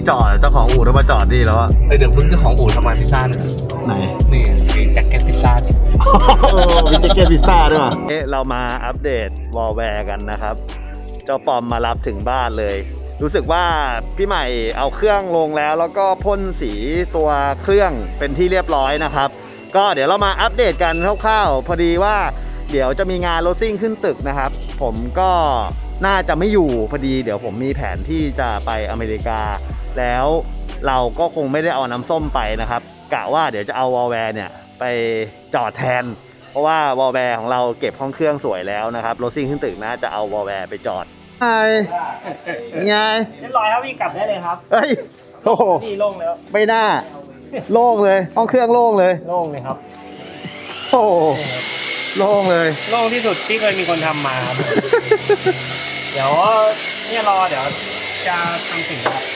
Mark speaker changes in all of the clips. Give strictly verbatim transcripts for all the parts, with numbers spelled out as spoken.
Speaker 1: จอดเจ้าของอู่ต้องมาจอดดีแล้วอะ
Speaker 2: เดี๋ยวพึ่งเจ้าของอู่ทำงานพิซซ่าเนี่ย
Speaker 1: ไหน
Speaker 2: นี่มีแจ็คเก็ตพิซซ่าเนี่ย
Speaker 1: มีแจ็คเก็ตพิซซ่าด้วยเอ๊ะเรามาอัปเดตวอลแวร์กันนะครับเจ้าปอมมารับถึงบ้านเลยรู้สึกว่าพี่ใหม่เอาเครื่องลงแล้วแล้วก็พ่นสีตัวเครื่องเป็นที่เรียบร้อยนะครับก็เดี๋ยวเรามาอัปเดตกันคร่าวๆพอดีว่าเดี๋ยวจะมีงานโรดซิ่งขึ้นตึกนะครับผมก็น่าจะไม่อยู่พอดีเดี๋ยวผมมีแผนที่จะไปอเมริกาแล้วเราก็คงไม่ได้เอาน้ำส้มไปนะครับกะว่าเดี๋ยวจะเอาวอลแวร์เนี่ยไปจอดแทนเพราะว่าวอลแวร์ของเราเก็บห้องเครื่องสวยแล้วนะครับโรดซิ่งขึ้นตึกนะจะเอาวอลแวร์ไปจอดไงไง
Speaker 3: เรียบร้อยครับพี่กลับได้เลยครับ
Speaker 1: เฮ้ยโอ้โห
Speaker 3: พี่โล่งแล้ว
Speaker 1: ไม่น่าโล่งเลยห้องเครื่องโล่งเลย
Speaker 3: โล่งเลยครับ
Speaker 1: โอ้โล่งเลย
Speaker 3: โล่งที่สุดที่เคยมีคนทำมาครับ เดี๋ยวเนี่ยรอเดี๋ยวจะทำสิ่งครับ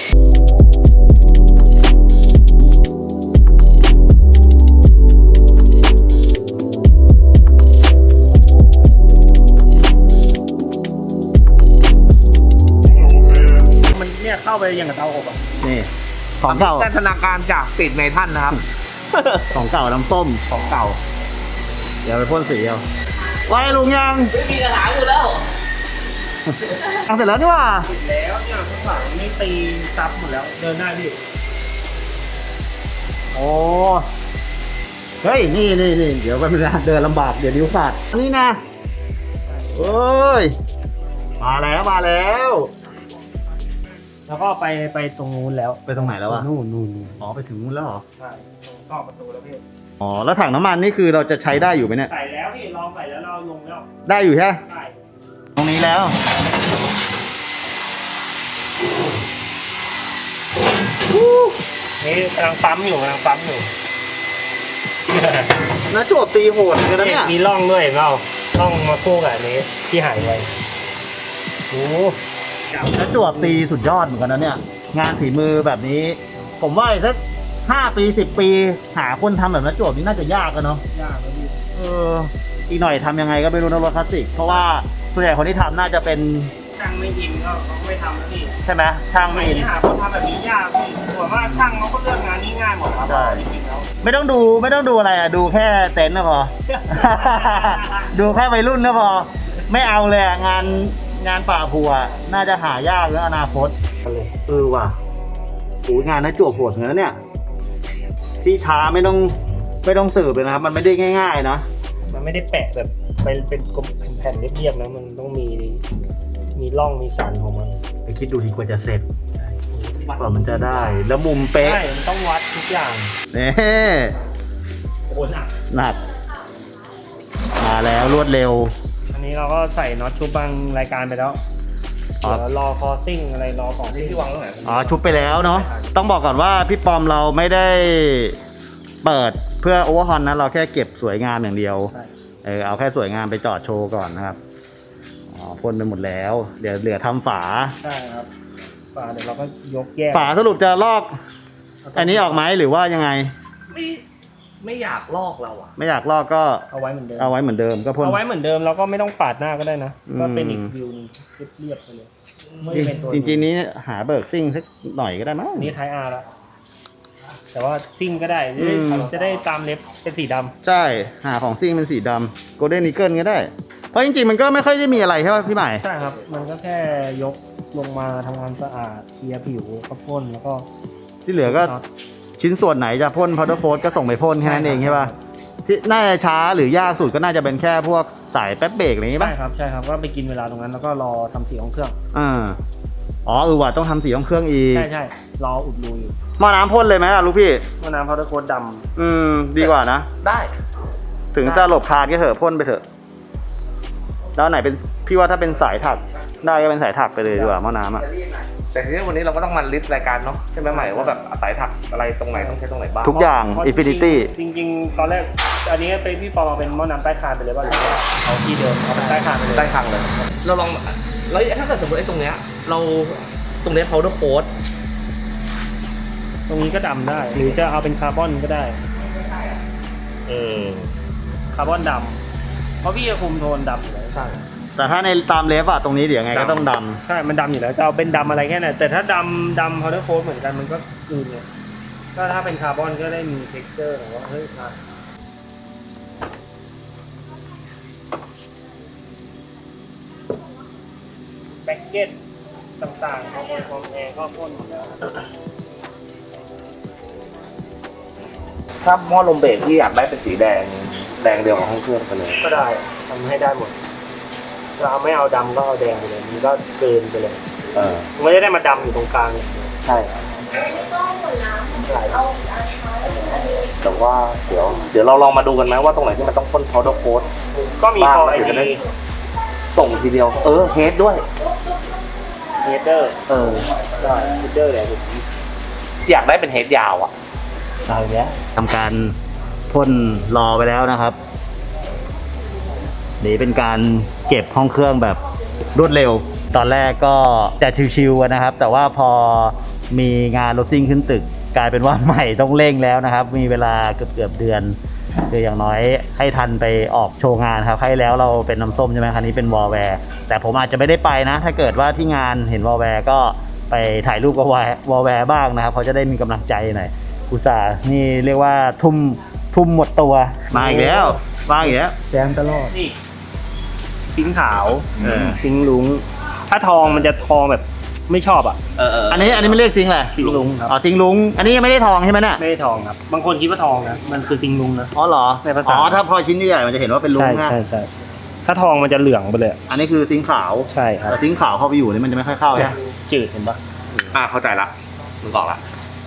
Speaker 3: มันเนี่ยเข้าไปอย่างกับเตาอบอ่ะ
Speaker 1: นี่ของเก่า
Speaker 2: จินตนาการจากติดเมทัลนะครับ
Speaker 1: ของเก่าน้ำส้ม
Speaker 2: ของเก่า
Speaker 1: เดี๋ยวไปพ่นสีเอาไว้ลุงยัง
Speaker 2: ไม่มีกระถางอยู่แล้ว
Speaker 1: ทำเสร็จแล้วนี่ว่า
Speaker 3: เสร็จแล้วเนี่ยข้างหลังนี่ตีซับหมดแล้วเดินได้พี่
Speaker 1: โอ้เฮ้ยนี่นี่นี่เดี๋ยวไปเดินลำบากเดี๋ยวนิ้วขาดนี่นะเฮ้ยมาแล้วมาแล้ว
Speaker 3: แล้วก็ไปไปตรงนู้นแล้ว
Speaker 1: ไปตรงไหนแล้วอะ
Speaker 3: นู่นนู่น
Speaker 1: อ๋อไปถึงนู้นแล้วเหรอ
Speaker 3: ใช่ก็ประตูแล้วพี่
Speaker 1: อ๋อแล้วถังน้ำมันนี่คือเราจะใช้ได้อยู่ไหมเนี่ย
Speaker 3: ใส่แล้วพี่ลองใส่แล้วเราลงแล้ว
Speaker 1: ได้อยู่ใช่ไหม
Speaker 3: ใช่
Speaker 1: ตรงนี้แล้ว
Speaker 3: นี่กำลังปั๊มอยู่กำลังปั๊มอยู่
Speaker 1: นะจวบตีโหดกันนะเนี่ย
Speaker 3: มีร่องด้วยเราร่องมาคู่กับนี้ที่หายไปโอ้
Speaker 1: นะจวบตีสุดยอดเหมือนกันนะเนี่ยงานฝีมือแบบนี้ผมว่าสักห้าปีสิบปีหาคนทำแบบนะจวบนี่น่าจะยากกันเนาะ
Speaker 3: ยากเลยพี่
Speaker 1: เอออีกหน่อยทำยังไงก็ไม่รู้นะรถคลาสสิกเพราะว่าส่วนใหญ่คนที่ทำน่าจะเป็น
Speaker 3: ช่างไม่อินก็เขาไม่ทำแล้วพี่
Speaker 1: ใช่ไหมช่างไม่อิน
Speaker 3: หาคนทำแบบนี้ยากพี่ส่วนมากช่างเขาก็เลือกงานนี้ง่ายหมดครับใช่
Speaker 1: ไม่ต้องดูไม่ต้องดูอะไรอ่ะดูแค่เต็นท์ก็พอ ดูแค่วัยรุ่นก็พอไม่เอาเลยงานงานป่าผัวน่าจะหายากแล้วอนาคตเออว่ะโอ้งานนะจวบโหดเหมือนกันเนี่ยที่ช้าไม่ต้องไม่ต้องสืบเลยนะครับมันไม่ได้ง่ายๆนะ
Speaker 3: มันไม่ได้แปะแบบไปเป็นกลมแผ่นเรียบๆนะมันต้องมีมีร่องมีสันของมัน
Speaker 1: ไปคิดดูทีกว่าจะเสร็จกว่ามันจะได้แล้วมุมเป๊ะ
Speaker 3: ใช่มันต้องวัดทุกอย่าง
Speaker 1: นี่
Speaker 3: โอ้หนัก
Speaker 1: หนักมาแล้วรวดเร็ว
Speaker 3: อันนี้เราก็ใส่น็อตชุบบางรายการไปแล้วเดี๋ยวรอคอซิ่งอะไรรอของที่วางตรงไหน
Speaker 1: อ๋อชุบไปแล้วเนาะต้องบอกก่อนว่าพี่ปอมเราไม่ได้เปิดเพื่อโอเวอร์ฮอนนะเราแค่เก็บสวยงามอย่างเดียวเออเอาแค่สวยงามไปจอดโชว์ก่อนนะครับอ๋อพ่นไปหมดแล้วเดี๋ยวเหลือทำฝา
Speaker 3: ใช่ครับฝาเดี๋ยวเราก็ยกแยก
Speaker 1: ฝาสรุปจะลอกอันนี้ออกไหมหรือว่ายังไง
Speaker 2: ไม่ไม่อยากลอกเราอ่ะ
Speaker 1: ไม่อยากลอกก็
Speaker 3: เอาไว้เหมือนเดิม
Speaker 1: เอาไว้เหมือนเดิมก็พ่น
Speaker 3: เอาไว้เหมือนเดิมเราก็ไม่ต้องปาดหน้าก็ได้นะก็เป็นอีกวิวนึงเรียบๆไปเลย
Speaker 1: จริงๆนี้หาเบิร์กซิ่งสักหน่อยก็ได้มั้ง
Speaker 3: นี่ไทยอาร์แล้วแต่ว่าซิ่งก็ได้จะได้ตามเล็บเป็นสีดำ
Speaker 1: ใช่หาของซิ่งเป็นสีดำโกลเด้นนิเกิลก็ได้เพราะจริงๆมันก็ไม่ค่อยได้มีอะไรใช่ไหมพี่ใหม่
Speaker 3: ใช่ครับมันก็แค่ยกลงมาทำความสะอาดเคลียร์ผิวก็พ่นแล้วก็
Speaker 1: ที่เหลือก็ชิ้นส่วนไหนจะพ่นพาวเดอร์โค้ดก็ส่งไปพ่นแค่นั้นเองใช่ป่ะที่น่าจะช้าหรือยากสุดก็น่าจะเป็นแค่พวกสายแป๊บเบรกอะไรอย่างนี้ป่ะ
Speaker 3: ใช่ครับใช่ครับก็ไปกินเวลาตรงนั้นแล้วก็รอทำสีของเครื่อง
Speaker 1: อ่าอ๋อเออว่ะต้องทำสีของเครื่องอีก
Speaker 3: ใช่ใช่รออุดรูอยู่
Speaker 1: หม้อน้ำพ่นเลยไหมล่ะลูกพี่
Speaker 3: หม้อน้ำพาวเดอร์โค้ดด
Speaker 1: ำอืมดีกว่านะ
Speaker 2: ได้
Speaker 1: ถึงจะหลบคาดก็เถอะพ่นไปเถอะแล้วไหนเป็นพี่ว่าถ้าเป็นสายถักได้ก็เป็นสายถักไปเลยดีกว่าหม้อน้ำอ่ะ
Speaker 2: แต่ทีนี้วันนี้เราก็ต้องมาลิสต์รายการเนาะใช่ไหมใหม่ว่าแบบสายถักอะไรตรงไหนต้องใช้ตรงไหนบ้าง
Speaker 1: ทุกอย่างอินฟินิตี้
Speaker 3: จริงๆตอนแรกอันนี้ไปพี่ปอมาเป็นหม้อน้ำใต้คานไปเลยว่าหรือว่าเอาที่เดิมเอาเป็นใต้คานไปเลย
Speaker 2: ใต้คานเลยเราลองแล้วถ้าเกิดสมมติไอ้ตรงเนี้ยเราตรงเนี้ย powder coat
Speaker 3: ตรงนี้ก็ดำได้หรือจะเอาเป็นคาร์บอนก็ได้
Speaker 2: เออ
Speaker 3: คาร์บอนดำเพราะพี่จะคุมโทนดำอยู่แล้วใช่
Speaker 1: แต่ถ้าในตามเล็บอะตรงนี้เดี๋ยวไงก็ต้องดำ
Speaker 3: ใช่มันดำอยู่แล้วจะเอาเป็นดำอะไรแค่ไหนแต่ถ้าดำดำพาวเดอร์โค้ดเหมือนกันมันก็คืนไงก็ถ้าเป็นคาร์บอนก็ได้มีเท็กเจอร์ของว่าเฮ้ยแบ็กเก็ตต่างๆเขาคอมแอร์ก็พ่นหมดแล้ว
Speaker 2: ถ้าหม้อลมเบรกที่อยากได้เป็นสีแดงแดงเดียวกับห้องเครื่องไปเลย
Speaker 3: ก็ได้ทำให้ได้หมดเราไม่เอาดำก็เอาแดงไปเลยมันก็เกินไปเลยเออมันไม่ได้มาดำอยู่ตรงกลาง
Speaker 2: ใช่แต่ว่าเดี๋ยวเดี๋ยวเราลองมาดูกันไหมว่าตรงไหนที่มันต้องพ่นพาวเดอร์โค้ด
Speaker 3: ก็มีพอไอดี
Speaker 2: ส่งทีเดียวเออเฮดด้วย
Speaker 3: เฮดเดอร์
Speaker 2: เออ
Speaker 3: ได้เฮดเดอร์เลย
Speaker 2: อยากได้เป็นเฮดยาวอ่ะ
Speaker 3: เอาเนี้ย
Speaker 1: ทำการพ่นรอไปแล้วนะครับนี่เป็นการเก็บห้องเครื่องแบบรวดเร็วตอนแรกก็จะชิวๆนะครับแต่ว่าพอมีงานรถซิ่งขึ้นตึกกลายเป็นว่าใหม่ต้องเร่งแล้วนะครับมีเวลาเกือบๆเดือนคืออย่างน้อยให้ทันไปออกโชว์งานครับให้แล้วเราเป็นน้ำส้มใช่ไหมคันนี้เป็นวอลแวร์แต่ผมอาจจะไม่ได้ไปนะถ้าเกิดว่าที่งานเห็นวอลแวร์ก็ไปถ่ายรูปกับวอลแวร์บ้างนะครับเขาจะได้มีกำลังใจหน่อยอุตส่าห์นี่เรียกว่าทุ่มทุ่มหมดตัวมาอีกแล้วมาอีกแล้ว
Speaker 3: แซมตลอดนี่ซิงขาวซิงลุงถ้าทองมันจะทองแบบไม่ชอบอ่ะ
Speaker 1: เอออันนี้อันนี้ไม่เรียกซิงแหละ
Speaker 3: ซิงลุงครับ
Speaker 1: อ๋อซิงลุงอันนี้ยังไม่ได้ทองใช่ไหมเนี่ย
Speaker 3: ไม่ได้ทองครับบางคนคิดว่าทองนะมันคือซิงลุงนะ
Speaker 1: อ๋อเหรอในภาษาอ๋อถ้าพอชิ้นใหญ่มันจะเห็นว่าเป็นลุง
Speaker 3: นะใช่ใช่ถ้าทองมันจะเหลืองไปเลย
Speaker 1: อันนี้คือซิงขาว
Speaker 3: ใช่ครับ
Speaker 1: แต่ซิงขาวเข้าไปอยู่นี่มันจะไม่ค่อยเข้าใช่
Speaker 3: จืดเห็นปะ
Speaker 2: อ่าเข้าใจละมึงบอกละ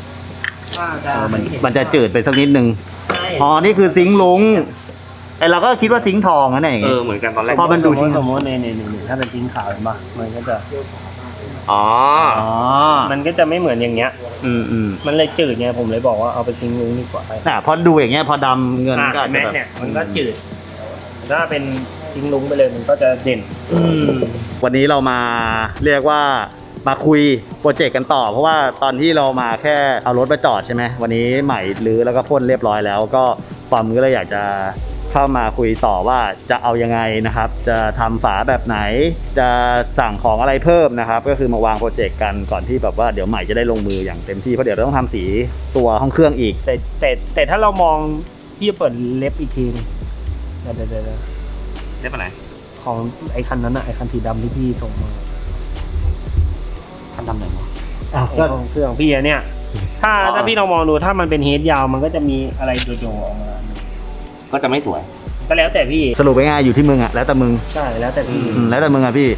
Speaker 1: มันจะจืดไปสักนิดนึงอ๋อนี่คือซิงลุงไอเราก็คิดว่าซิงทองนั่นเอง
Speaker 2: เออเหมือนกันตอนแรก
Speaker 3: พอมันดูชิ้นสมมติในในถ้าเป็นซิงขาวเห็นปะมันก็จะ
Speaker 2: อ๋อ
Speaker 3: มันก็จะไม่เหมือนอย่างเงี้ย
Speaker 1: อืมอืม
Speaker 3: มันเลยจืดไงผมเลยบอกว่าเอาไปซิงลุงดีกว่า
Speaker 1: น่ะพอดูอย่างเงี้ยพอดำเงินก็
Speaker 3: แมสเนี่ยมันก็จืดถ้าเป็นซิงลุงไปเลยมันก็จะเด่น
Speaker 1: วันนี้เรามาเรียกว่ามาคุยโปรเจกต์กันต่อเพราะว่าตอนที่เรามาแค่เอารถไปจอดใช่ไหมวันนี้ใหม่รื้อแล้วก็พ่นเรียบร้อยแล้วก็ฟอร์มก็เลยอยากจะเข้ามาคุยต่อว่าจะเอายังไงนะครับจะทำฝาแบบไหนจะสั่งของอะไรเพิ่มนะครับก็คือมาวางโปรเจกต์กันก่อนที่แบบว่าเดี๋ยวใหม่จะได้ลงมืออย่างเต็มที่เพราะเดี๋ยวต้องทำสีตัวห้องเครื่องอีก
Speaker 3: แต่แต่แต่ถ้าเรามองพี่จะเปิดเล็บอีกทีเดี๋ยวเดี๋ยวเ
Speaker 2: ล็บอะไร
Speaker 3: ของไอ้คันนั้นอะไอ้คันสีดำที่พี่ส่งมา
Speaker 2: คันดำไหนวะ
Speaker 3: อ่ะก็เครื่องพี่เนี่ยถ้าถ้าพี่เรามองดูถ้ามันเป็นเฮดยาวมันก็จะมีอะไรโจๆออกมา
Speaker 2: ก็จะไม่สวย
Speaker 3: ก็แล้วแต่พี่
Speaker 1: สรุปง่ายๆอยู่ที่มึงอ่ะแล้วแต่มึง
Speaker 3: ใช่แล้วแต่พี่
Speaker 1: แล้วแต่มึงอ่ะพี่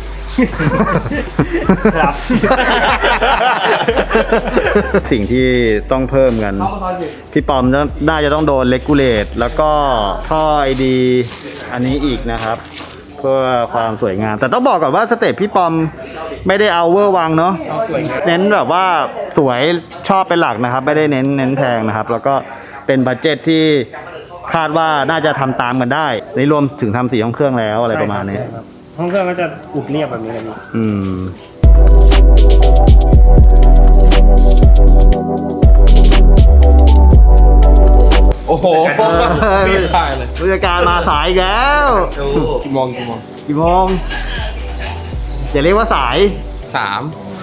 Speaker 3: ครับ
Speaker 1: สิ่งที่ต้องเพิ่มกันพี่ปอมน่าจะต้องโดนเลกูเลตแล้วก็ท่อไอดีอันนี้อีกนะครับเพื่อความสวยงามแต่ต้องบอกก่อนว่าสเต็ปพี่ปอมไม่ได้เอาเวอร์วังเนาะเน้นแบบว่าสวยชอบเป็นหลักนะครับไม่ได้เน้นเน้นแพงนะครับแล้วก็เป็นบัดเจ็ตที่คาดว่าน่าจะทำตามกันได้ในรวมถึงทำสีห้องเครื่องแล้วอะไรประมาณนี้
Speaker 3: ห้องเครื่องก็จะอุดเรียบแบบนี้เลย
Speaker 1: อืม
Speaker 2: โอ้โหไม่ได้เลย
Speaker 1: ผู้จัดการมาสายแล้ว
Speaker 2: กี่โมงกี่โมง
Speaker 1: กี่โมงอย่าเรียกว่าสาย
Speaker 2: สาม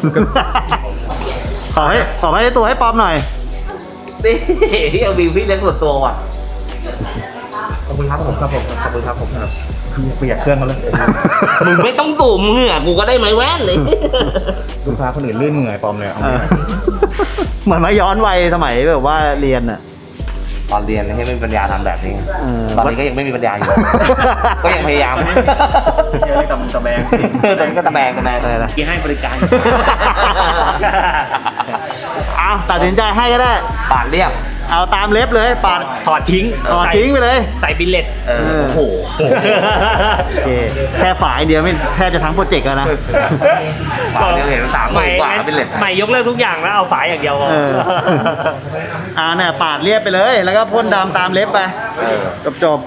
Speaker 1: ขอให้ขอให้ตัวให้ป๊อปหน่อย
Speaker 2: นี่ที่เอาบิวพี่เลี้ยงส่วนตัวว่ะขอบคุณครับผมครับผมขอบคุณครับผมครับ
Speaker 1: เปียกเครื่องเขาเลย
Speaker 2: มึงไม่ต้องสูบเหงื่อกูก็ได้ไม้แว่นเลย
Speaker 1: ลูกค้าคนอื่นลื่นเหงื่อปอมเลยเหมือนมาย้อนวัยสมัยแบบว่าเรียนอะ
Speaker 2: ตอนเรียนให้ไม่มีปัญญาทำแบบนี้ตอนนี้ก็ยังไม่มีปัญญาอยู่ก็ยังพยายาม
Speaker 3: ตะตะแบง
Speaker 2: ตอนนี้ก็ตะแบงตะแบงอะไรนะ
Speaker 3: ที่ให้บริการ
Speaker 1: เอาตัดสินใจให้ก็ได้
Speaker 2: ปาดเรียบ
Speaker 1: เอาตามเล็บเลยปาด
Speaker 3: ถอดทิ้ง
Speaker 1: ถอดทิ้งไปเลย
Speaker 3: ใส่บิลเลต
Speaker 2: โอ้โห
Speaker 1: แค่ฝายเดียวไม่แทบจะทั้งโปรเจกต์แล้วนะ
Speaker 2: ฝายเดียวเห็นสามหมื่นกว่าบิลเลต
Speaker 3: ใหม่ยกเลิกทุกอย่างแล้วเอาฝายอย่างเดียว
Speaker 1: อ่าเนี่ยปาดเรียบไปเลยแล้วก็พ่นดำตามเล็บไปจบจบ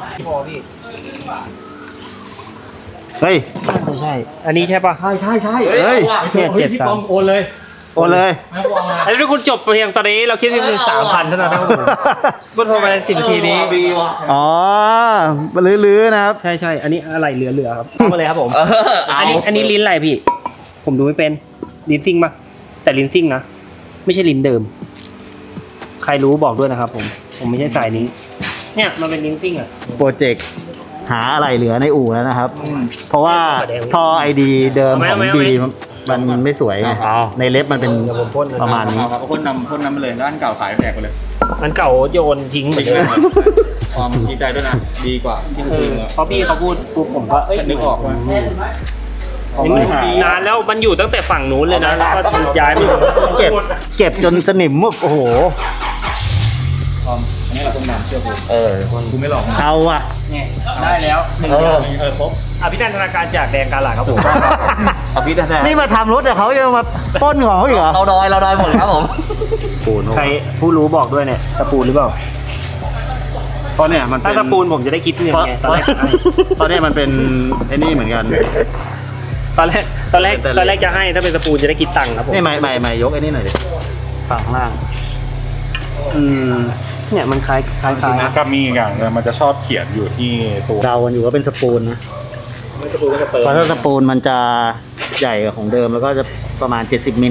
Speaker 1: เฮ้ย
Speaker 3: ไม่ใช่อันนี้ใช่ปะ
Speaker 2: ใช่ใช่ใช่
Speaker 3: เฮ้ยเจ็ดสาม
Speaker 2: โอนเลย
Speaker 1: โอนเลย
Speaker 3: อันนี้คุณจบเพียงตอนนี้เราคิดที่เป็นสามพันเท่านั้นนะครับผมก็โทรมาสิบนาทีนี้
Speaker 1: อ๋อลื้อๆนะครับ
Speaker 3: ใช่ใช่อันนี้อะไรเหลือๆครับมาเลยครับผมอันนี้อันนี้ลิ้นอะไรพี่ผมดูไม่เป็นลิ้นซิ่งปะแต่ลิ้นซิ่งนะไม่ใช่ลิ้นเดิมใครรู้บอกด้วยนะครับผมผมไม่ใช่สายนี้เนี่ยมันเป็นลิ้นซิ่งอ่ะ
Speaker 1: โปรเจกต์หาอะไรเหลือในอู่แล้วนะครับ เพราะว่าท่อไอดีเดิมของดีมันไม่สวยไงในเล็บมันเป็นประมาณนี้
Speaker 4: เขาพ่นนำพ่นนำไปเลยด้านเก่าขายแตกไปเลย
Speaker 3: มันเก่าโยนทิ้งไปเลย
Speaker 4: ความดีใจด้วยนะดีกว่าที่คืน
Speaker 3: เพราะพี่เขาพูดปุ๊บผมก็เอ้ย
Speaker 4: นึกออกว่า
Speaker 3: นานแล้วมันอยู่ตั้งแต่ฝั่งนู้นเลยนะแล้วก็ย้ายไป
Speaker 1: เก็บเก็บจนสนิมมุกโอ้โห
Speaker 4: ความอันนี้เราต้องนำเชื่อผม
Speaker 1: เออ
Speaker 4: กูไม่หลอก
Speaker 1: เอาอ่ะ
Speaker 3: เนี่ยได้แล้วหนึ่ง
Speaker 1: เออ
Speaker 4: เออครบ
Speaker 3: อภินันทนาการจากแดงกาลาครับผม
Speaker 2: เอาพี่ได้
Speaker 1: นี่มาทำรถเดี๋ยวเขาจะมาปล้นของเขาอีกเหรอ
Speaker 2: เราดอยเราดอยหมดครับผม
Speaker 3: ใครผู้รู้บอกด้วยเนี่ยสปูนหรือเปล่า
Speaker 1: เพราะเนี่ยมัน
Speaker 3: ถ้า
Speaker 1: เป็น
Speaker 3: สปูนผมจะได้คิดเงินไงตอนแรก
Speaker 1: เพราะเนี่ยมันเป็นไอ้นี่เหมือนกัน
Speaker 3: ตอนแรกตอนแรกตอนแรกจะให้ถ้าเป็นสปูนจะได้คิดตังค์ครับผม
Speaker 1: นี่ใหม่ใหม่ใหม่ยกไอ้นี่หน่อยดิฝั่งข้างล่าง
Speaker 3: อืมเนี่ยมันคล้ายคล้ายคล้าย
Speaker 4: ก็มีอีกอย่างมันจะชอบเขียนอยู่ที่ตัว
Speaker 1: เดากันอยู่ว่าเป็นสปูนนะเพราะถ้าสปูนมันจะใหญ่กว่าของเดิมแล้วก็จะประมาณเจ็ดสิบมิล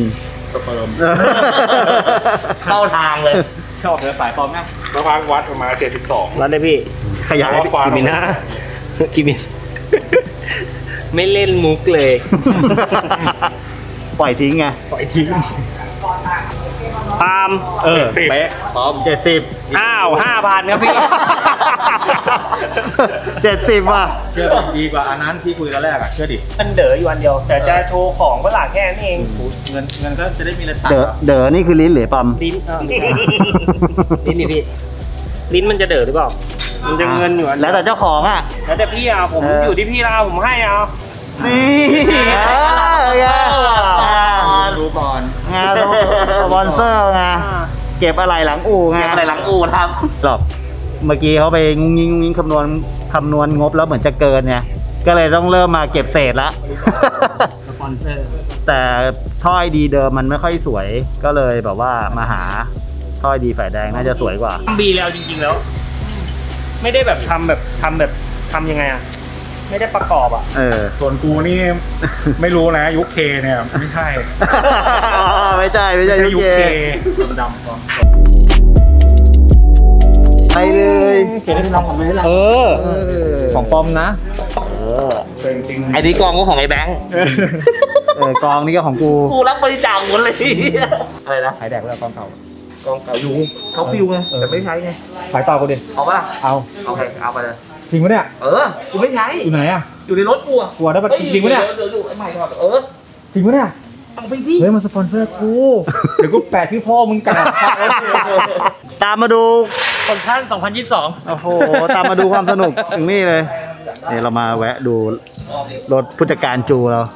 Speaker 2: เข้าทางเลย
Speaker 4: ชอบเนื้อสายปลอมนะประมาณวัดประมาณเจ็ดสิบสอง
Speaker 3: แล้วได้พี่
Speaker 1: ขยาย
Speaker 3: กิมินะกิมินไม่เล่นมุกเลย
Speaker 1: ปล่อยทิ้งไง
Speaker 3: ปล่อยทิ้งพาม
Speaker 1: เออ
Speaker 4: เป๊ะพร้อม
Speaker 1: เจ็ดสิบ
Speaker 3: อ้าวห้าพันครับพี่
Speaker 1: เจ็ดสิบว่ะ
Speaker 4: เชื่อดีกว่าอันนั้นที่คุยตอนแรกอ่ะเชื่อดิ
Speaker 3: มันเด๋ออยู่อันเดียว แต่จะโชว์ของก็หลาแค่นั้นเอง
Speaker 4: เงินเงินก็จะได้มีระดับ
Speaker 1: เด๋อเด๋อนี่คือลิ้นหรือปั๊ม
Speaker 3: ลิ้นลิ้นนี่พี่ลิ้นมันจะเด๋อหรือเปล่ามันจะเงินอยู่อันเดี
Speaker 1: แล้วแต่เจ้าของอ่ะ
Speaker 3: แล้วแต่พี่เอาผม
Speaker 1: เออ
Speaker 3: อ
Speaker 1: อ
Speaker 3: ยู่ที่พี่เอาผมให้เอา
Speaker 1: นี่
Speaker 4: ดูก่อน
Speaker 1: งานสปอนเซอร์ไงเก็บอะไรหลังอู่ไง
Speaker 2: เก็บอะไรหลังอู่ท
Speaker 1: หรอกเมื่อกี้เขาไปงุ้งยิงงุ้งยิงคำนวณคำนวณงบแล้วเหมือนจะเกินไงก็เลยต้องเริ่มมาเก็บเศษละ
Speaker 3: สปอนเซอร์
Speaker 1: แต่ท่อยดีเดิมมันไม่ค่อยสวยก็เลยแบบว่ามาหาท่อยดีฝ่ายแดงน่าจะสวยกว่า
Speaker 3: บีแล้วจริงๆแล้ว ไม่ได้แบบทำแบบทำแบบทำยังไงอ่ะไม่ได้ประกอบอ่ะ
Speaker 1: เออ
Speaker 4: ส่วนกูนี่ไม่รู้นะยุคเคเนี่ยไม่ใช่
Speaker 1: ไม่ใช่ไม่ใช่ยุคเค
Speaker 4: ดำก่อน
Speaker 1: ไปเลย
Speaker 2: ำเก็บให้น้องผมไม่ได้ละ
Speaker 1: เออ
Speaker 4: ของปลอมนะ
Speaker 1: เออ
Speaker 4: จริง
Speaker 2: ไอ้นี่กองก็ของไอ้แบงค์
Speaker 1: เออกองนี้ก็ของกู
Speaker 2: กูรับบริจาคหมดเลยอะไรนะ
Speaker 4: ขายแดกแล้วกองเก่าก
Speaker 2: องเก่าอยู่เขาปิวไงแต่ไม่ใช้ไง
Speaker 4: ขายต่อกูดิ
Speaker 2: เอาปะล่ะ
Speaker 4: เอา
Speaker 2: โอเคเอาไปเลย
Speaker 4: จริงปะเนี่ย
Speaker 2: เออกูไม่ใช้
Speaker 4: อยู่ไหนอ่ะ
Speaker 2: อยู่ในรถกูอะ
Speaker 4: กลัวได้ปะ
Speaker 2: เฮ้ย
Speaker 4: จริงปะเนี่ย
Speaker 2: เดี๋ยวดูไอ้ใหม่ครับเออ
Speaker 4: จริงปะเนี่ย
Speaker 2: เอาไปที่
Speaker 4: เฮ้ยมันสปอนเซอร์กู เดี๋ยวกูแปะชื่อพ่อมึงกัน
Speaker 1: ตามมาดู
Speaker 3: คนท่านสองพันยี่สิบสอง
Speaker 1: โอ้โหตามมาดูความสนุกถึงนี่เลยนี่เรามาแวะดูรถผู้จัดการจูเรา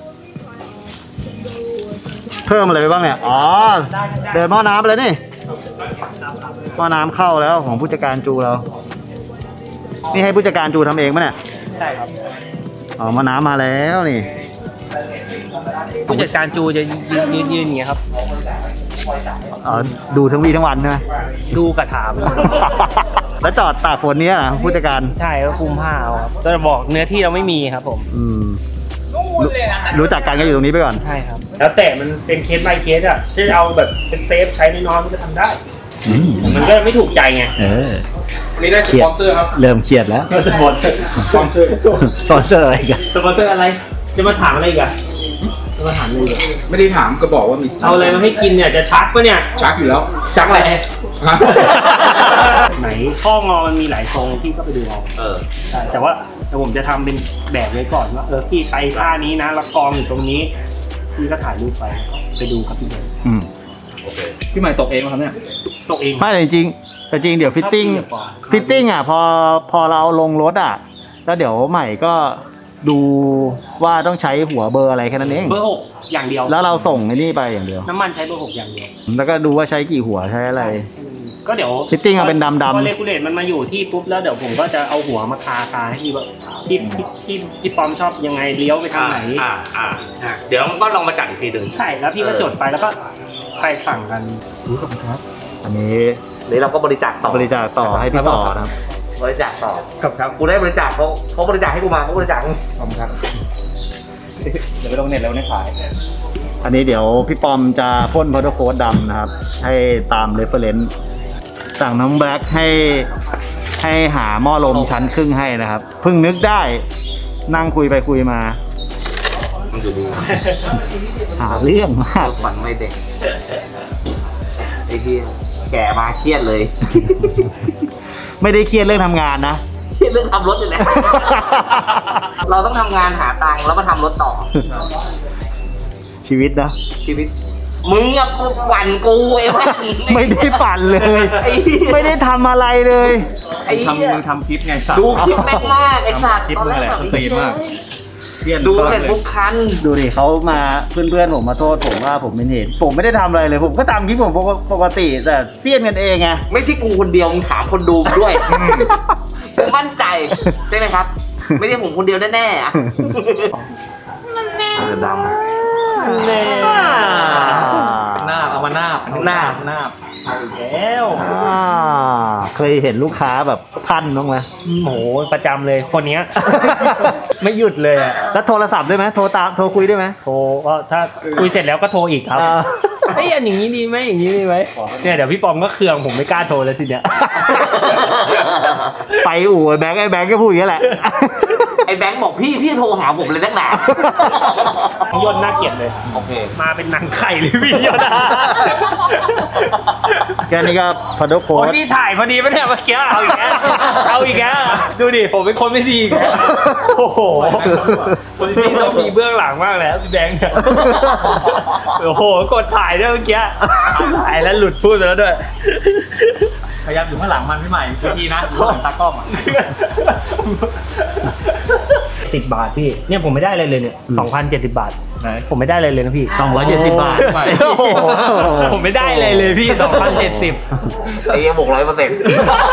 Speaker 1: เพิ่มอะไรไปบ้างเนี่ย อ๋อ เดินหม้อน้ำไปเลยนี่หม้อน้ำเข้าแล้วของผู้จัดการจูเรา นี่ให้ผู้จัดการจูทำเองปะเนี่ย
Speaker 3: ใช่ครับ
Speaker 1: อ๋อหม้อน้ำมาแล้วนี่
Speaker 3: ผู้จัดการจูจะยืนยืนยืนอย่างเงี้ยครับ
Speaker 1: อ๋อดูทั้งวีทั้งวันใช่ไหม
Speaker 3: ดูกระถาม
Speaker 1: แล้วจอดตากฝนเนี้ยนะผู้จัดการ
Speaker 3: ใช่ก็คุมผ้าเอาครับจะบอกเนื้อที่เราไม่มีครับผม
Speaker 1: อืมรู้รู้จักกันก็อยู่ตรงนี้ไปก่อน
Speaker 3: ใช่ครับ แล้วแต่มันเป็นเคส by เคสอ่ะที่เอาแบบเป็นเซฟใช้น้อยๆมันก็ทำได้ มันก็ไม่ถูกใจไง
Speaker 1: เออ
Speaker 4: อันนี้ได้สปอนเซอร์ครับ
Speaker 1: เริ่มเครียดแล้ว
Speaker 3: สปอนเซอร์
Speaker 4: สปอนเซอร์
Speaker 1: สอนเซอร์อะไรกัน
Speaker 3: สปอนเซอร์อะไร จะมาถามอะไรอีกันจะมาถามอะไรอีกอะ
Speaker 4: ไม่ได้ถามก็บอกว่ามี
Speaker 3: เอาอะไรมาให้กินเนี่ยจะชักปะเนี่ย
Speaker 4: ชักอยู่แล้ว
Speaker 3: ชักอะไร
Speaker 4: ฮะ
Speaker 3: ไหนข้องอมันมีหลายทรงที่ก็ไปดูเอา
Speaker 2: เออ
Speaker 3: ใช่แต่ว่าแต่ผมจะทำเป็นแบบไว้ก่อนว่าเออพี่ไปท่านี้นะแล้วกองอยู่ตรงนี้พี่ก็ถ่ายรูปไปไปดูครับพี่เบน
Speaker 1: อืม
Speaker 4: พี่ใหม่ตกเองมั้ครับเนี่ย
Speaker 3: ตกเอง
Speaker 1: ไม่แต่จริงๆแต่จริงเดี๋ยวฟิตติ้งฟิตติ้งอ่ะพอพอเราลงรถอ่ะแล้วเดี๋ยวใหม่ก็ดูว่าต้องใช้หัวเบอร์อะไรแค่นั้นเอง
Speaker 3: เบอร์หกอย่างเดียว
Speaker 1: แล้วเราส่งไอ้นี่ไปอย่างเดียว
Speaker 3: น้ำมันใช้เบอร์หกอย่างเดียว
Speaker 1: แล้วก็ดูว่าใช้กี่หัวใช้อะไร
Speaker 3: ก็เดี๋ยว
Speaker 1: ฟิตติ้งเอาเป็นดำๆ
Speaker 3: พอเรกูเลตมันมาอยู่ที่ปุ๊บแล้วเดี๋ยวผมก็จะเอาหัวมาทาทาให้ที่ที่ที่ที่ปอมชอบยังไงเลี้ยวไปทางไหน
Speaker 2: อ่าอ่าเดี๋ยวก็ลองมาจัดอีกทีหนึ่ง
Speaker 3: ใช่แล้วพี่ก็จดไปแล้วก็ไปสั่งกัน
Speaker 1: รู้ครับครับอันนี้
Speaker 2: นี่เราก็บริจาคต่อบ
Speaker 1: ริจาคต่อให้พี่ต่อครับ
Speaker 2: บริจาคต่อครับครับกูได้บริจาคเขาเขาบริจาคให้กูมาเขาบริจาค
Speaker 4: ผมครับเดี๋ยวไปลงเน็ตแล้วในขาย
Speaker 1: อันนี้เดี๋ยวพี่ปอมจะพ่นพาวเดอร์โค้ดดำนะครับให้ตามเรฟเฟอเรนซ์สั่งน้องแบล็คให้ให้หาหม้อลมชั้นครึ่งให้นะครับเพิ่งนึกได้นั่งคุยไปคุยมาหาเรื่องมาก
Speaker 2: ฝันไม่เด็กไอ้ที่แก่มาเครียดเลย
Speaker 1: ไม่ได้เครียดเรื่องทำงานนะ
Speaker 2: เครียดเรื่องทำรถเลยแหละเราต้องทำงานหาตังค์แล้วมาทำรถต่อ
Speaker 1: ชีวิตนะ
Speaker 2: ชีวิตมึงอะปั่นกูไอ้บ้าน
Speaker 1: ไม่ได้ปั่นเลยไม่ได้ทำอะไรเลย
Speaker 2: ไอ้
Speaker 4: ทำมึงทำคลิปไงสัตว์
Speaker 2: ดูคลิปแม่งมากไอ้สัตว์
Speaker 4: คลิปมึงอะไรตีมาก
Speaker 2: ดูเห็นทุกคัน
Speaker 1: ดูดิเขามาเพื่อนๆผมมาโทษผมว่าผมเป็นเหตุผมไม่ได้ทำอะไรเลยผมก็ตามคลิปผมปกติแต่เสี้ยนกันเองไง
Speaker 2: ไม่ใช่กูคนเดียวมึงถามคนดูด้วยผมมั่นใจใช่ไหมครับไม่ใช่ผมคนเดียวแน่ๆเออดำ
Speaker 3: เน่
Speaker 2: หน้าเอามาหน้าหน้าหน้า
Speaker 3: แล้ว
Speaker 1: เคยเห็นลูกค้าแบบพันบ้างไหม
Speaker 3: โหประจำเลยคนนี้ไม่หยุดเลยอ่ะ
Speaker 1: แล้วโทรศัพท์ได้ไหมโทรตามโทรคุยได้ไหม
Speaker 3: โทรก็ถ้าคุยเสร็จแล้วก็โทรอีกครับไอ้อันอย่างนี้ดีไหมอย่างนี้ดีไหมเนี่ยเดี๋ยวพี่ปอมก็เคืองผมไม่กล้าโทรแล้วทีเนี้ย
Speaker 1: ไปอู่แบงค์ไอ้แบงค์ก็พูดอย่างนี้แหละ
Speaker 2: ไอ้แบงค์บอกพี่พี่โทรหาผมเลยนักหนา
Speaker 3: ย่นน่าเกลียดเลย
Speaker 2: โอเค
Speaker 3: มาเป็นหนังไข่เลยพี่ย่น
Speaker 1: แค่นี้ก็พอดโค้ด
Speaker 3: พี่ถ่ายพอดีไม่ได้เมื่อกี้เอาอีกแล้วเอาอีกแล้วดูดิผมเป็นคนไม่ดีแกโอ้โหคนที่ต้องมีเบื้องหลังมากแล้วพี่แบงค์โอ้โหกดถ่ายด้วยเมื่อกี้ถ่ายแล้วหลุดพูดแล้วด้วย
Speaker 2: พยายามอยู่ข้างหลังมันพี่ใหม่ทีนะอยู่หลังตากล้อง
Speaker 3: สิบบาทพี่เนี่ยผมไม่ได้อะไรเลยเนี่ยสองพันเจ็ดสิบบาทผมไม่ได้อะไรเลยนะพี่
Speaker 1: สองร้อยเจ็ดสิบบาท
Speaker 3: ผมไม่ได้อะไรเลยพี่สองพันเจ็ดสิบ
Speaker 2: ไอ้บวกร้อยเปอร์เซ็นต์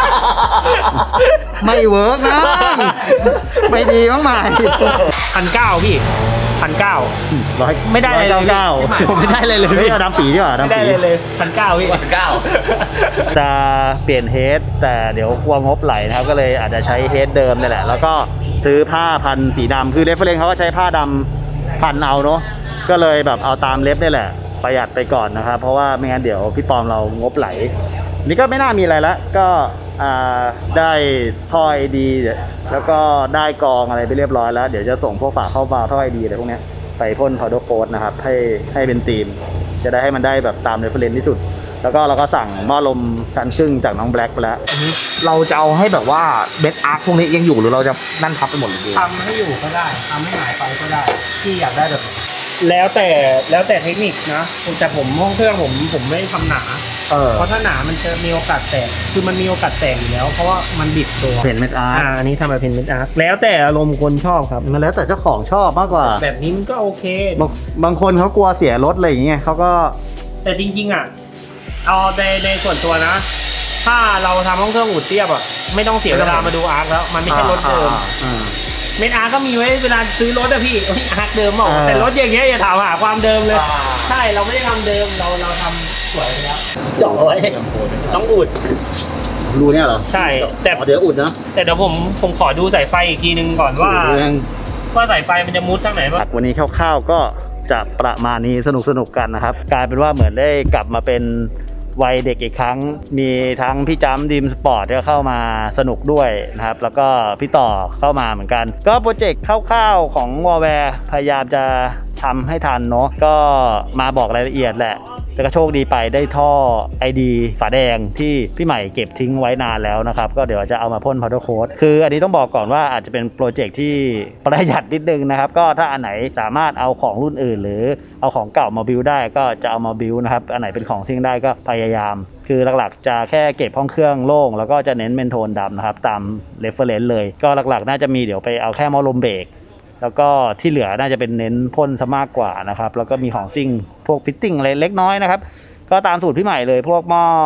Speaker 1: ไม่เวิร์กนะไม่ดีมากมาย
Speaker 3: พันเก้าพี่พันเก้า
Speaker 1: ร้อย
Speaker 3: ไม่ได้เลยเก้าผมไม่ได้เลยเลย
Speaker 1: พี่เอาดำปีดีกว่า
Speaker 3: ไม่ได้เลยเลยพันเก้าพี่
Speaker 2: พันเก้า
Speaker 1: จะเปลี่ยนเฮดแต่เดี๋ยวกลัวงบไหลนะครับก็เลยอาจจะใช้เฮดเดิมนี่แหละแล้วก็ซื้อผ้าพันสีดำคือเรฟเฟอเรนซ์เขาก็ใช้ผ้าดำพันเอาเนาะก็เลยแบบเอาตามเล็บนี่แหละประหยัดไปก่อนนะครับเพราะว่าไม่งั้นเดี๋ยวพี่ปอมเรางบไหลนี่ก็ไม่น่ามีอะไรละก็ได้ท่อไอดีแล้วก็ได้กองอะไรไปเรียบร้อยแล้วเดี๋ยวจะส่งพวกฝาเข้ามาท่อไอดีอะไรพวกนี้ไปพ่นพาวเดอร์โค้ดนะครับให้ให้เป็นธีมจะได้ให้มันได้แบบตามเรฟเฟอเรนซ์ที่สุดแล้วก็เราก็สั่งหม้อลมชั้นครึ่งจากน้องแบล็คไปแล้ว
Speaker 2: เราจะเอาให้แบบว่าเบสอาร์คพวกนี้ยังอยู่หรือเราจะนั่นพับไปหมดเลย
Speaker 3: ทำให้อยู่ก็ได้ทำให้หายไปก็ได้ที่อยากได้แบบแล้วแต่แล้วแต่เทคนิคนะแต่ผมห้องเครื่องผมผมไม่ทำหนาเพราะถ้าหนามันจะมีโอกาสแตกคือมันมีโอกาสแตกอยู่แล้วเพราะว่ามันบิดตัว
Speaker 1: เพนเม็ดอาร์
Speaker 3: อันนี้ทำแบบเพนเม็ดอาร์แล้วแต่อารมณ์คนชอบครับ
Speaker 1: มันแล้วแต่เจ้าของชอบมากกว่า
Speaker 3: แบบนี้มันก็โอเค
Speaker 1: บางบางคนเขากลัวเสียรถอะไรอย่างเงี้ยเขาก็
Speaker 3: แต่จริงๆอ่ะเอาในในส่วนตัวนะถ้าเราทำห้องเครื่องอู่เทียบอ่ะไม่ต้องเสียเวลามาดูอาร์คแล้วมันไม่ใช่รถเดิมเมนอาร์ก็มีไว้เวลาซื้อรถอะพี่อาร์คเดิมบอกแต่รถอย่างเงี้ยอย่าถามหาความเดิมเลยใช่เราไม่ได้ทำเดิมเราเราทำสวยแล้วเจาะไว้ต้องอุด
Speaker 1: รูเนี่ยเหรอ
Speaker 3: ใช่แต่
Speaker 1: เดี๋ยวอุดนะ
Speaker 3: แต่เดี๋ยวผมผมขอดูสายไฟอีกทีนึงก่อนว่าว่าสายไฟมันจะมุดทางไหนบ้าง
Speaker 1: วันนี้คร่าวๆก็จะประมาณนี้สนุกสนุกกันนะครับกลายเป็นว่าเหมือนได้กลับมาเป็นวัยเด็กอีกครั้งมีทั้งพี่จัมดีมสปอร์ตก็เข้ามาสนุกด้วยนะครับแล้วก็พี่ต่อเข้ามาเหมือนกันก็โปรเจกต์คร่าวๆของวอลแวร์พยายามจะทำให้ทันเนาะก็มาบอกรายละเอียดแหละแต่ก็โชคดีไปได้ท่อ ไอ ดี ฝาแดงที่พี่ใหม่เก็บทิ้งไว้นานแล้วนะครับก็เดี๋ยวจะเอามาพ่นพาวเดอร์โค้ดคืออันนี้ต้องบอกก่อนว่าอาจจะเป็นโปรเจกต์ที่ประหยัดนิดนึงนะครับก็ถ้าอันไหนสามารถเอาของรุ่นอื่นหรือเอาของเก่ามาบิวได้ก็จะเอามาบิวนะครับอันไหนเป็นของซิ่งได้ก็พยายามคือหลักๆจะแค่เก็บห้องเครื่องโล่งแล้วก็จะเน้นเมนโทนดำนะครับตามเรฟเฟอเรนซ์เลยก็หลักๆน่าจะมีเดี๋ยวไปเอาแค่หม้อลมเบรกแล้วก็ที่เหลือน่าจะเป็นเน้นพ่นซะมากกว่านะครับแล้วก็มีของซิ่งพวกฟิตติ้งอะไรเล็กน้อยนะครับก็ตามสูตรพี่ใหม่เลยพวกหม้อ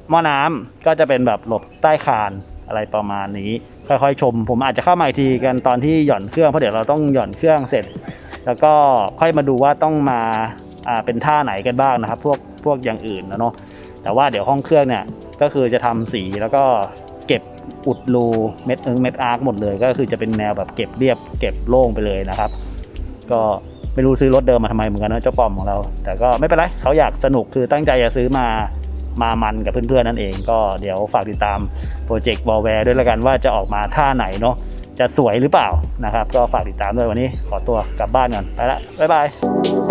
Speaker 1: หม้อน้ำก็จะเป็นแบบหลบใต้คานอะไรประมาณนี้ค่อยๆชมผมอาจจะเข้ามาอีกทีกันตอนที่หย่อนเครื่องเพราะเดี๋ยวเราต้องหย่อนเครื่องเสร็จแล้วก็ค่อยมาดูว่าต้องมาอ่าเป็นท่าไหนกันบ้างนะครับพวกพวกอย่างอื่นนะเนาะแต่ว่าเดี๋ยวห้องเครื่องเนี่ยก็คือจะทำสีแล้วก็เก็บอุดรูเม็ดเอิงเม็ดอาร์คหมดเลยก็คือจะเป็นแนวแบบเก็บเรียบเก็บโล่งไปเลยนะครับก็ไม่รู้ซื้อรถเดิมมาทำไมเหมือนกันนะเจ้าปอมของเราแต่ก็ไม่เป็นไรเขาอยากสนุกคือตั้งใจจะซื้อมามามันกับเพื่อนๆนั่นเองก็เดี๋ยวฝากติดตามโปรเจกต์วอลแวร์ด้วยละกันว่าจะออกมาท่าไหนเนาะจะสวยหรือเปล่านะครับก็ฝากติดตามด้วยวันนี้ขอตัวกลับบ้านก่อนไปละบ๊ายบาย